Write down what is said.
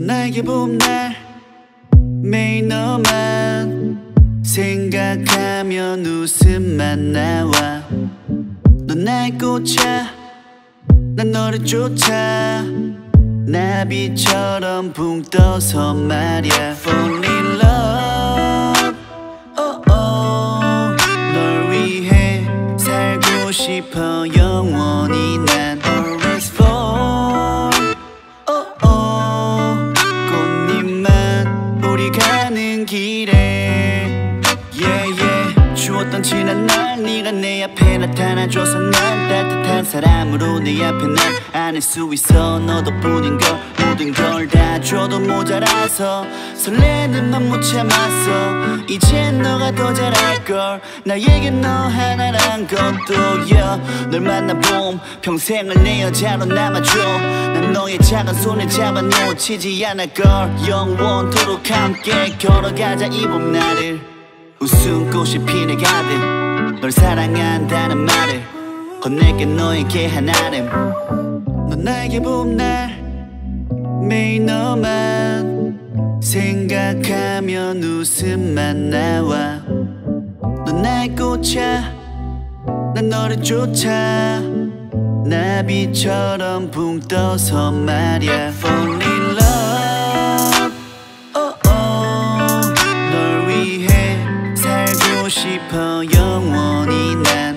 나에게 봄날 매일 너만 생각하면 웃음만 나와. 넌 날 꽂아 난 너를 쫓아 나비처럼 붕 떠서 말야. Fall in love oh, oh. 널 위해 살고 싶어 영원히 난 always fall oh, oh. 꽃잎만 우리 가는 길에 yeah, yeah. 추웠던 지난 날 네가 내 앞에 나타나줘서 난 따뜻한 사람으로 내 앞에 난 안을 수 있어. 너 덕분인 걸 모든 걸 다 줘도 모자라서 설레는 맘 못 참았어. 이젠 너가 더 잘할걸. 나에겐 너 하나란 것도 yeah. 널 만나봄 평생을 내 여자로 남아줘. 난 너의 작은 손을 잡아 놓치지 않을걸. 영원토록 함께 걸어가자 이 봄날을. 웃음꽃이 피네 가득 널 사랑한다는 말을 건넬게 너에게 하나는. 넌 나에게 봄날 매일 너만 생각하면 웃음만 나와. 넌 날 꽂아 난 너를 쫓아 나비처럼 붕 떠서 말야. Fall in love oh, oh. 널 위해 살고 싶어 영원히 난